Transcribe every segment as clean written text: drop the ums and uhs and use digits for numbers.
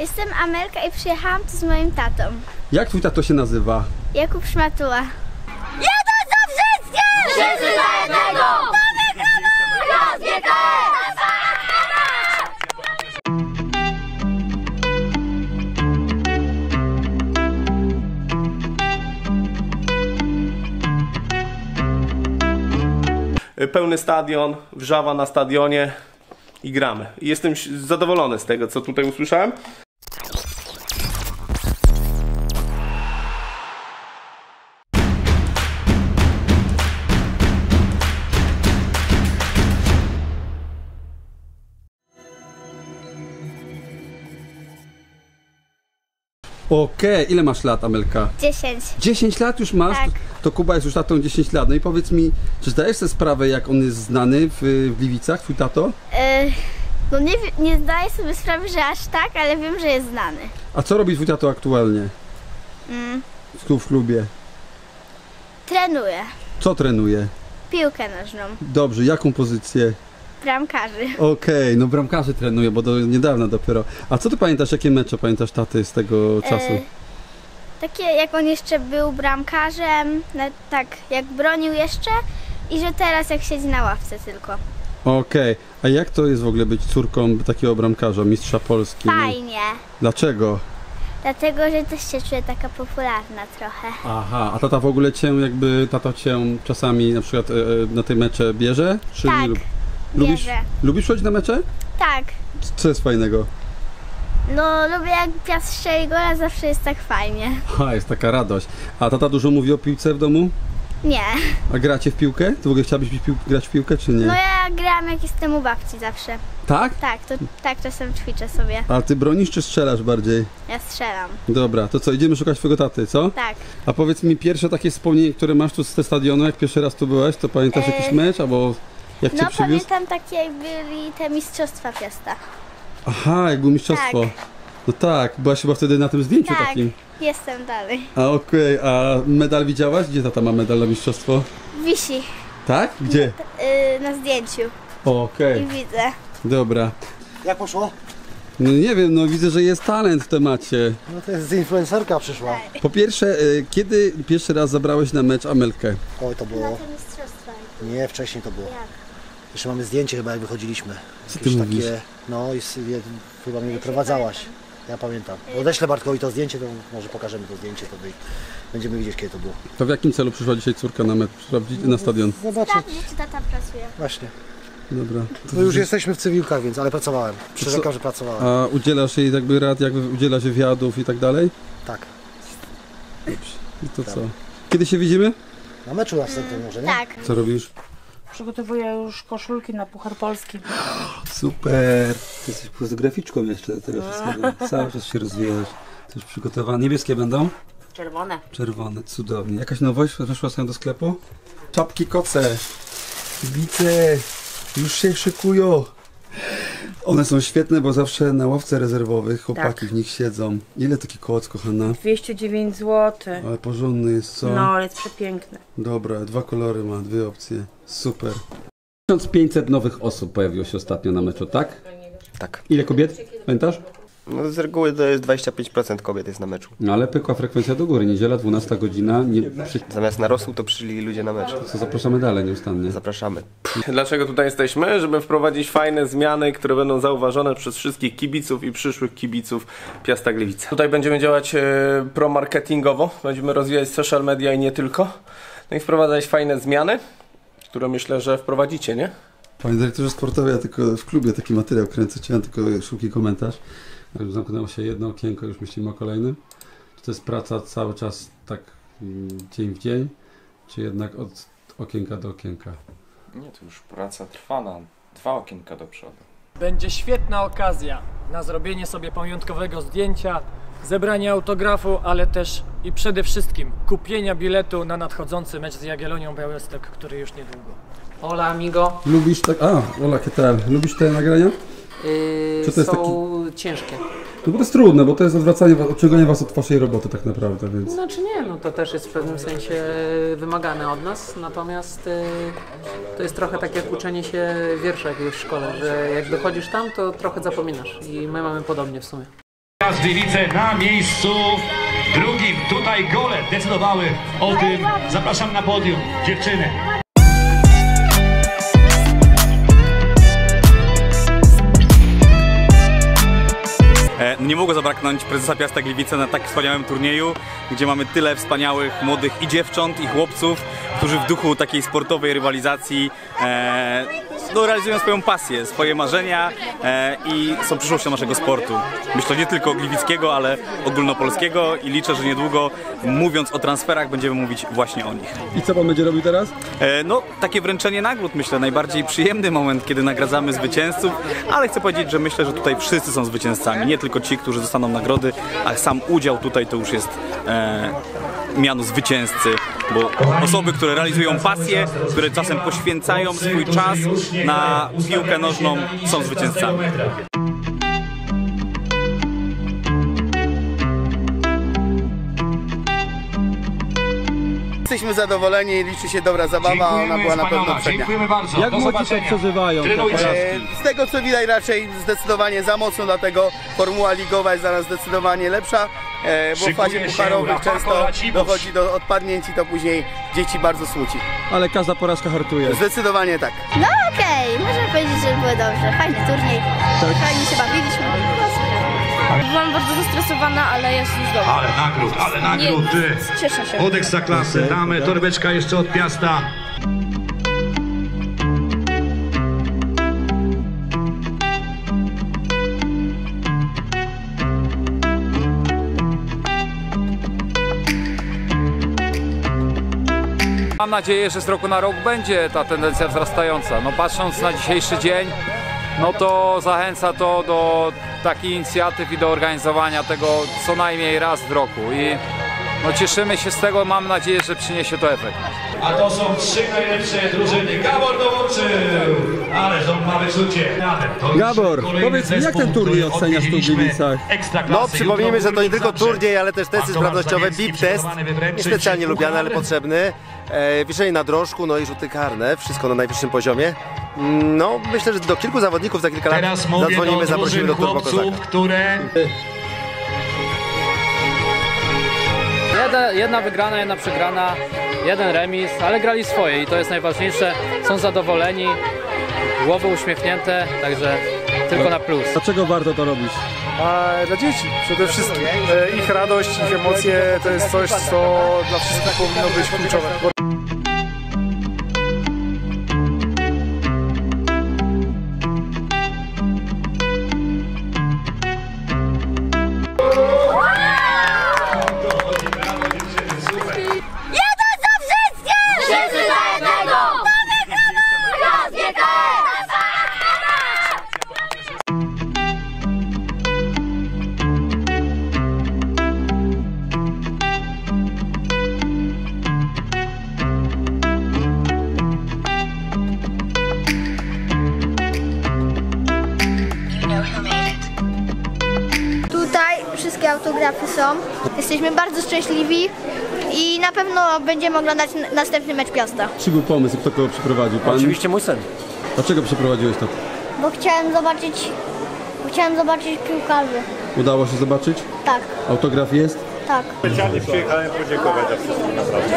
Jestem Amelka i przyjechałam tu z moim tatą. Jak twój tato się nazywa? Jakub Szmatuła. Jeden za wszystkich! Wszyscy za jednego! Pełny stadion, wrzawa na stadionie i gramy. I jestem zadowolony z tego, co tutaj usłyszałem. Okej, ile masz lat, Amelka? 10. 10 lat już masz? Tak. To Kuba jest już tatą 10 lat. No i powiedz mi, czy zdajesz sobie sprawę, jak on jest znany w Gliwicach, twój tato? No nie zdaję sobie sprawy, że aż tak, ale wiem, że jest znany. A co robi twój tato aktualnie? W klubie. Trenuje. Co trenuje? Piłkę nożną. Dobrze, jaką pozycję? Bramkarzy. Okej, no bramkarzy trenuje, bo do niedawna dopiero. A co ty pamiętasz, jakie mecze pamiętasz taty z tego czasu? Takie jak on jeszcze był bramkarzem, tak jak bronił jeszcze i że teraz jak siedzi na ławce tylko. Okej, a jak to jest w ogóle być córką takiego bramkarza, mistrza Polski? Fajnie. Dlaczego? Dlatego, że też się czuję taka popularna trochę. Aha, a tata w ogóle tata cię czasami na przykład na te mecze bierze? Czy Tak, bierze. Lubisz chodzić na mecze? Tak. Co jest fajnego? No lubię jak Piast strzeli gola, zawsze jest tak fajnie. Jest taka radość. A tata dużo mówi o piłce w domu? Nie. A gracie w piłkę? Ty w ogóle chciałabyś grać w piłkę, czy nie? No ja gram jak jestem u babci zawsze. Tak? Tak czasem ćwiczę sobie. A ty bronisz czy strzelasz bardziej? Ja strzelam. Dobra, to co, idziemy szukać twojego taty, co? Tak. A powiedz mi, pierwsze takie wspomnienie, które masz tu z tego stadionu, jak pierwszy raz tu byłeś, to pamiętasz jakiś mecz, albo jak cię No przywiózł? pamiętam takie jak byli te mistrzostwa Piasta. Aha, jak było mistrzostwo. Tak. No tak, byłaś chyba wtedy na tym zdjęciu Tak, takim. jestem dalej. A okej, a medal widziałaś? Gdzie tata ma medal na mistrzostwo? Wisi Tak? Gdzie? na zdjęciu Okej, i widzę. dobra. Jak poszło? No nie wiem, no widzę, że jest talent w temacie. No to jest z influencerka przyszła. Po pierwsze, kiedy pierwszy raz zabrałeś na mecz Amelkę? Oj, to Na było. te mistrzostwa. Nie, wcześniej to było. Jak? Jeszcze mamy zdjęcie chyba jak wychodziliśmy. Co ty Jakieś mówisz? no i chyba mnie wyprowadzałaś. Ja pamiętam. Odeślę Bartkowi to zdjęcie, to może pokażemy to zdjęcie, to będziemy widzieć kiedy to było. To w jakim celu przyszła dzisiaj córka na mecz? Sprawdzić na stadion? Zobaczyć. Tak, gdzie tata pracuje. Właśnie. Dobra. No już jesteśmy w cywilkach, więc, ale pracowałem. Przyrzekam, że pracowałem. A udzielasz jej jakby rad, jak udziela się wywiadów i tak dalej? Tak. Dobrze. I to co? Kiedy się widzimy? Na meczu następnym może, nie? Tak. Co robisz? Przygotowuję już koszulki na Puchar Polski. Super! Ty jesteś fotograficzką jeszcze tego wszystkiego. Cały czas się rozwijasz. Też przygotowane. Niebieskie będą? Czerwone. Czerwone, cudownie. Jakaś nowość weszła sobie do sklepu? Czapki koce. Kibice już się szykują. One są świetne, bo zawsze na ławce rezerwowych chłopaki Tak. w nich siedzą. Ile taki koc, kochana? 209 zł. Ale porządny jest, co? No, ale jest przepiękny. Dobra, 2 kolory ma, 2 opcje. Super. 1500 nowych osób pojawiło się ostatnio na meczu, tak? Tak. Ile kobiet? Pamiętasz? No z reguły to jest 25% kobiet jest na meczu. No ale pykła frekwencja do góry. Niedziela, 12 godzina. Zamiast na rosół to przyszli ludzie na mecz. Co zapraszamy dalej nieustannie. Zapraszamy. Dlaczego tutaj jesteśmy? Żeby wprowadzić fajne zmiany, które będą zauważone przez wszystkich kibiców i przyszłych kibiców Piasta Gliwice. Tutaj będziemy działać promarketingowo, będziemy rozwijać social media i nie tylko. No i wprowadzać fajne zmiany, które myślę, że wprowadzicie, nie? Panie dyrektorze sportowy, ja tylko w klubie taki materiał kręcę, chciałem tylko szybki komentarz. Już zamknęło się jedno okienko, już myślimy o kolejnym. Czy to jest praca cały czas tak dzień w dzień, czy jednak od okienka do okienka? Nie, to już praca trwa na 2 okienka do przodu. Będzie świetna okazja na zrobienie sobie pamiątkowego zdjęcia, zebranie autografu, ale też i przede wszystkim kupienia biletu na nadchodzący mecz z Jagiellonią Białystok, który już niedługo. Hola amigo. Lubisz tak... hola, ¿qué tal? Lubisz te nagrania? Czy to jest Są ciężkie. No bo to jest trudne, bo to jest odciąganie was od waszej roboty tak naprawdę, więc... Znaczy nie, no to też jest w pewnym sensie wymagane od nas, natomiast to jest trochę tak jak uczenie się wiersza jakiegoś w szkole, że jak dochodzisz tam, to trochę zapominasz i my mamy podobnie w sumie. Piast Gliwice na miejscu drugim. Tutaj gole decydowały o tym. Zapraszam na podium dziewczyny. Nie mogło zabraknąć prezesa Piasta Gliwice na tak wspaniałym turnieju, gdzie mamy tyle wspaniałych młodych i dziewcząt, i chłopców, którzy w duchu takiej sportowej rywalizacji realizują swoją pasję, swoje marzenia i są przyszłością naszego sportu. Myślę nie tylko gliwickiego, ale ogólnopolskiego i liczę, że niedługo, mówiąc o transferach, będziemy mówić właśnie o nich. I co pan będzie robił teraz? No, takie wręczenie nagród, myślę, najbardziej przyjemny moment, kiedy nagradzamy zwycięzców, ale chcę powiedzieć, że myślę, że tutaj wszyscy są zwycięzcami, nie tylko ci, którzy dostaną nagrody, a sam udział tutaj to już jest miano zwycięzcy, bo osoby, które realizują pasję, które czasem poświęcają swój czas na piłkę nożną, są zwycięzcami. Jesteśmy zadowoleni, liczy się dobra zabawa, ona była na pewno przednia. Jak młodzi to przeżywają te porażki? Z tego co widać raczej zdecydowanie za mocno, dlatego formuła ligowa jest dla nas zdecydowanie lepsza, bo w fazie pucharowych często dochodzi do odpadnięć i to później dzieci bardzo smuci. Ale każda porażka hartuje. Zdecydowanie tak. No okej, możemy powiedzieć, że było dobrze. Fajny turniej, fajnie się bawiliśmy. Byłam bardzo zestresowana, ale jest już dobrze. Ale nagród. Cieszę się. Od Ekstraklasy damy torebeczka jeszcze od Piasta. Mam nadzieję, że z roku na rok będzie ta tendencja wzrastająca. No, patrząc na dzisiejszy dzień, no to zachęca to do takich inicjatyw i do organizowania tego co najmniej raz w roku. I no, cieszymy się z tego, mam nadzieję, że przyniesie to efekt. A to są 3 najlepsze drużyny. Gabor dołączył! Ależ on ma wyczucie. Gabor, powiedz mi, jak ten turniej oceniasz tu w Gliwicach? No, przypomnijmy, że to nie tylko turniej, ale też testy sprawnościowe, BIP test, niespecjalnie lubiany, ale potrzebny. Wieszenie na drążku, no i rzuty karne, wszystko na najwyższym poziomie. No, myślę, że do kilku zawodników za kilka lat zadzwonimy, zaprosimy do Turbo Kozaka. Jedna wygrana, jedna przegrana, jeden remis, ale grali swoje i to jest najważniejsze. Są zadowoleni, głowy uśmiechnięte, także tylko na plus. Dlaczego warto to robić? Dla dzieci przede wszystkim. Ich radość, ich emocje to jest coś, co dla wszystkich powinno być kluczowe. Wszystkie autografy są. Jesteśmy bardzo szczęśliwi i na pewno będziemy oglądać następny mecz Piasta. Czy był pomysł, kto kogo przyprowadził? Pan? Oczywiście mój syn. Dlaczego przeprowadziłeś to? Bo chciałem zobaczyć piłkarzy. Udało się zobaczyć? Tak. Autograf jest? Tak. Specjalnie przyjechałem podziękować za wszystko, naprawdę.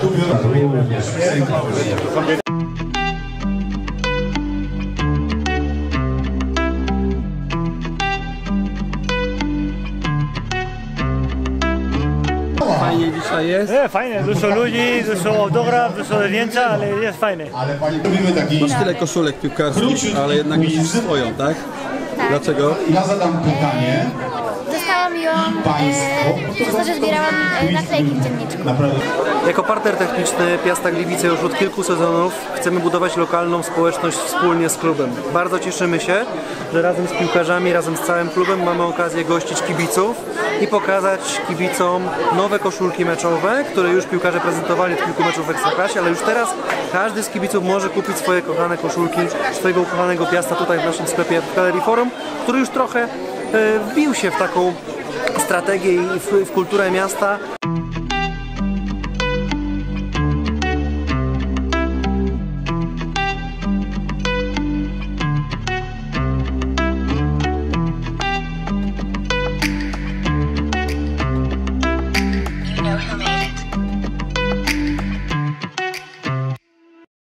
Fajnie dzisiaj jest? Nie, fajnie, dużo ludzi, dużo autograf, dużo zdjęcia, ale jest fajnie. Masz tyle koszulek piłkarskich, ale jednak musisz swoją, tak? Tak. Dlaczego? Ja zadam pytanie. Dostałam ją przez to, że zbierałam naklejki w dzienniczku. Jako partner techniczny Piasta Gliwice już od kilku sezonów chcemy budować lokalną społeczność wspólnie z klubem. Bardzo cieszymy się, że razem z piłkarzami, razem z całym klubem mamy okazję gościć kibiców i pokazać kibicom nowe koszulki meczowe, które już piłkarze prezentowali od kilku meczów w Ekstraklasie, ale już teraz każdy z kibiców może kupić swoje kochane koszulki swojego ukochanego Piasta tutaj w naszym sklepie w Galerii Forum, który już trochę wbił się w taką strategię i w kulturę miasta.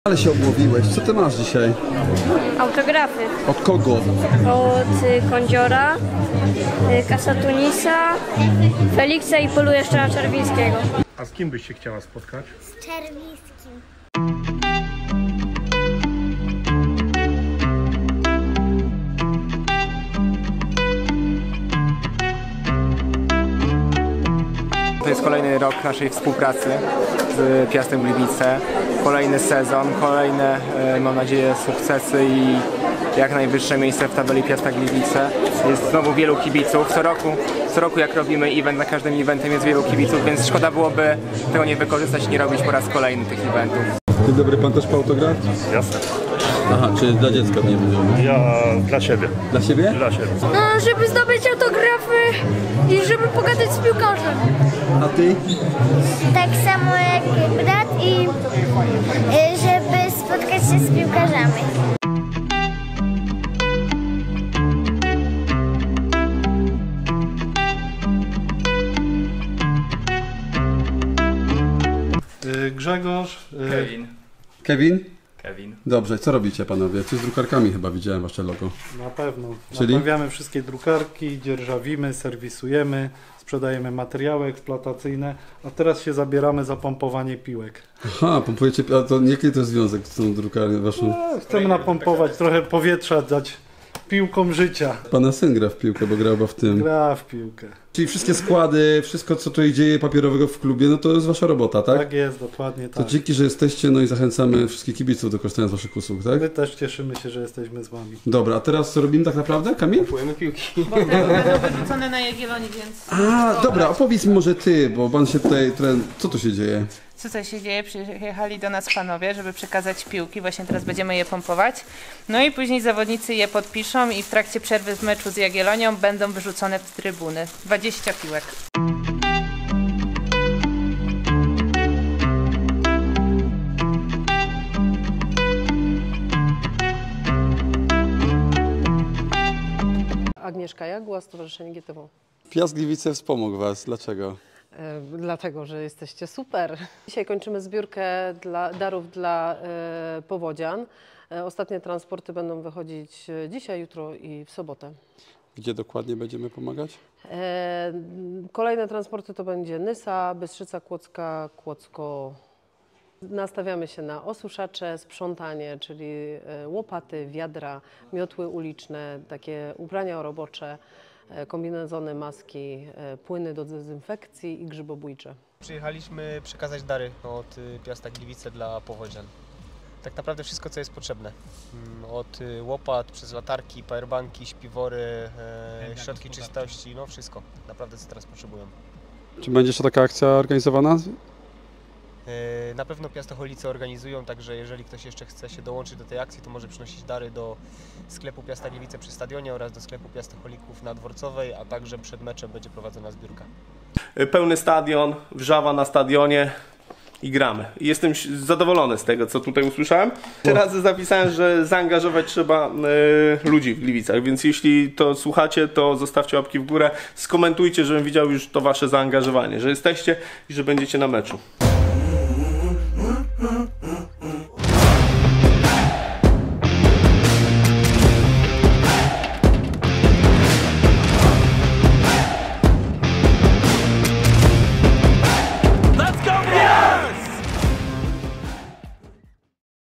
Ale się obłowiłeś. Co ty masz dzisiaj? Autografy. Od kogo? Od Kądziora, Kasatunisa, Feliksa i polu jeszcze na Czerwińskiego. A z kim byś się chciała spotkać? Z Czerwińskim. To jest kolejny rok naszej współpracy z Piastem Gliwice. Kolejny sezon, kolejne, mam nadzieję, sukcesy i jak najwyższe miejsce w tabeli Piasta Gliwice. Jest znowu wielu kibiców. Co roku jak robimy event, na każdym eventem jest wielu kibiców, więc szkoda byłoby tego nie wykorzystać i nie robić po raz kolejny tych eventów. Dzień dobry, pan też po autograf? Jasne. Aha, czy dla dziecka nie będzie? Ja dla siebie. Dla siebie? Dla siebie. No, żeby zdobyć autografy i żeby pogadać z piłkarzem. A ty? Tak samo jak brat i żeby spotkać się z piłkarzami. Grzegorz. Kevin? Kevin. Dobrze, co robicie panowie? Czy z drukarkami chyba widziałem wasze logo? Na pewno. Czyli? Naprawiamy wszystkie drukarki, dzierżawimy, serwisujemy, sprzedajemy materiały eksploatacyjne, a teraz się zabieramy za pompowanie piłek. Aha, pompujecie, a to jaki to jest związek z tą drukarnią waszą? Chcemy napompować, trochę powietrza dać piłkom życia. Pana syn gra w piłkę, bo grał chyba w tym. Gra w piłkę. Czyli wszystkie składy, wszystko co tutaj dzieje papierowego w klubie, no to jest wasza robota, tak? Tak jest, dokładnie To tak. dzięki, że jesteście, no i zachęcamy wszystkich kibiców do korzystania z waszych usług, tak? My też cieszymy się, że jesteśmy z wami. Dobra, a teraz co robimy tak naprawdę, Kamil? Kupujemy piłki. Bo będą wyrzucone na Jagiellonii, więc... A, dobra, opowiedz mi może ty, bo pan się tutaj, co tu się dzieje? Co się dzieje? Przyjechali do nas panowie, żeby przekazać piłki. Właśnie teraz będziemy je pompować. No i później zawodnicy je podpiszą i w trakcie przerwy w meczu z Jagiellonią będą wyrzucone w trybuny. 20 piłek. Agnieszka Jagła, Stowarzyszenie GTW. Piast Gliwice wspomógł was, dlaczego? Dlatego, że jesteście super. Dzisiaj kończymy zbiórkę darów dla powodzian. Ostatnie transporty będą wychodzić dzisiaj, jutro i w sobotę. Gdzie dokładnie będziemy pomagać? Kolejne transporty to będzie Nysa, Bystrzyca Kłodzka, Kłodzko. Nastawiamy się na osuszacze, sprzątanie, czyli łopaty, wiadra, miotły uliczne, takie ubrania robocze, kombinezony, maski, płyny do dezynfekcji i grzybobójcze. Przyjechaliśmy przekazać dary od Piasta Gliwice dla powodzian. Tak naprawdę wszystko, co jest potrzebne. Od łopat, przez latarki, powerbanki, śpiwory, środki czystości, no wszystko. Naprawdę, co teraz potrzebują. Czy będzie jeszcze taka akcja organizowana? Na pewno Piastocholice organizują, także jeżeli ktoś jeszcze chce się dołączyć do tej akcji, to może przynosić dary do sklepu Piasta Gliwice przy stadionie oraz do sklepu Piastocholików na Dworcowej, a także przed meczem będzie prowadzona zbiórka. Pełny stadion, wrzawa na stadionie i gramy. Jestem zadowolony z tego, co tutaj usłyszałem. Teraz zapisałem, że zaangażować trzeba ludzi w Gliwicach, więc jeśli to słuchacie, to zostawcie łapki w górę, skomentujcie, żebym widział już to wasze zaangażowanie, że jesteście i że będziecie na meczu.